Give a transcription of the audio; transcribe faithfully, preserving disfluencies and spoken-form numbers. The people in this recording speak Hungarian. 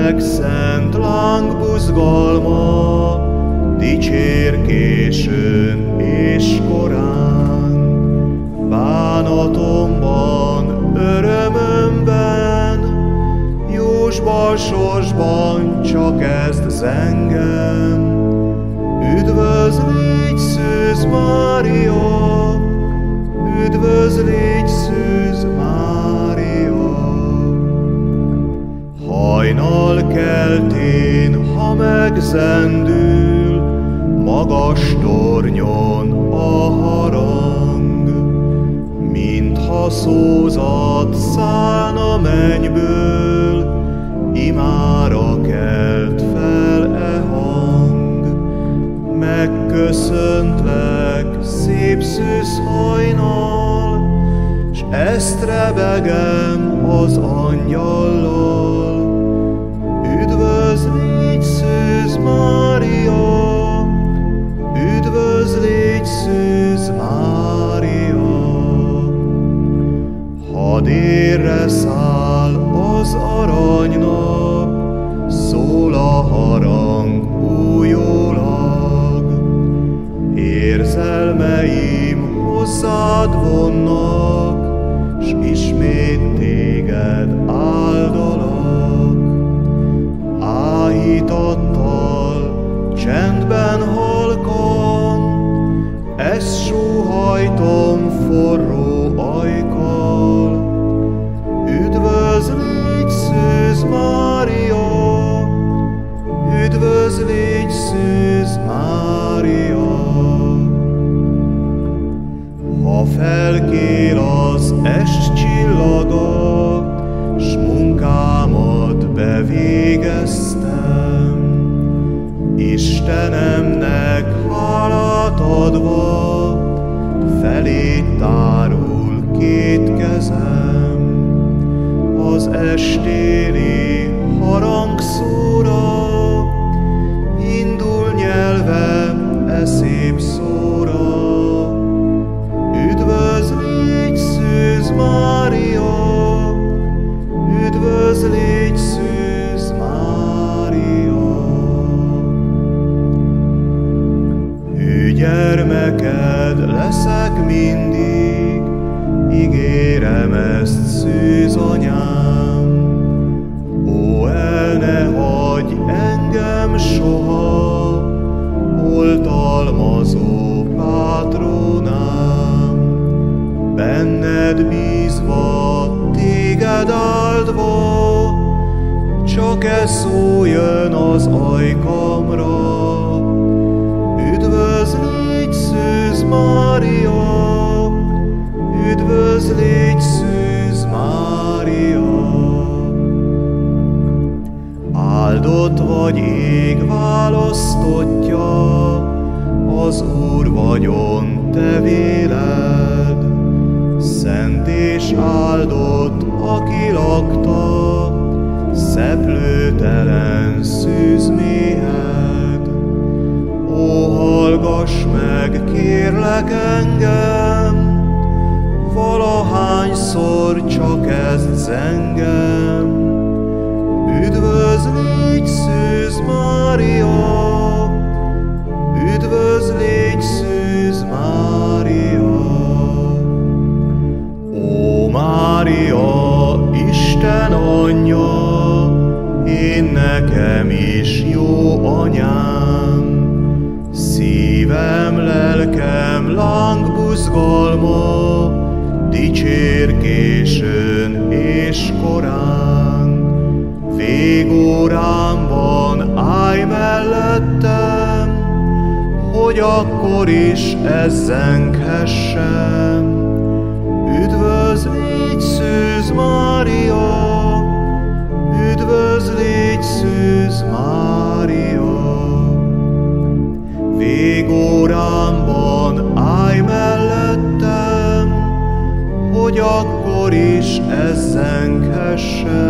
Lélek szent láng buzgalma, dicsér későn és korán. Bánatomban, örömömben, jósban, sorsban csak ezt zengem. Üdvözlégy Szűz Mária, üdvözlégy Szűz Mária. Hajnal keltén, ha megzendül, magas tornyon a harang, mintha szózat szállna mennyből, imára kelt fel e hang. Megköszöntlek, szép szűz hajnal, s ezt rebegem az angyallal. Üdvözlégy Szűz Mária, üdvözlégy Szűz Mária. Ha délre száll az aranynap, szól a harang újólag. Érzelmeim hozzád vonnak, s ismét téged áldalak. Áhítattal, csendben halkan, ezt sóhajtom forró ajkal. Üdvözlégy Szűz Mária, üdvözlégy Szűz Mária. Ha felkél az est csillaga, s munkámat bevégeztem, Istenemnek hálát adva, felé tárul két kezem. Az estéli harangszóra, indul nyelvem e szép szóra. Üdvözlégy Szűz Mária, üdvözlégy Szűz Mária. Hű gyermeked leszek mindig, ígérem ezt, szűz anyám. Ó, el ne hagyj engem soha, oltalmazó pátronám. Benned bízva, téged áldva, csak ez szó jön az ajkamra. Üdvözlégy Szűz Mária, üdvözlégy Szűz Mária. Áldott vagy ég választottja, az Úr vagyon te véled. Szent és áldott, aki lakta szeplőtelen szűz méhed. Ó, hallgass meg, kérlek engem, valahányszor csak ezt zengem. Üdvözlégy Szűz Mária, üdvözlégy Szűz Mária. Ó, Mária, Isten anyja, én nekem is jó anyám. Szívem, lelkem, láng buzgalma, dicsér későn és korán. Végórámban állj mellettem, hogy akkor is ezt zenghessem. Üdvözlégy Szűz Mária, üdvözlégy Szűz Mária. Végórámban állj mellettem, hogy akkor is ezt zenghessem.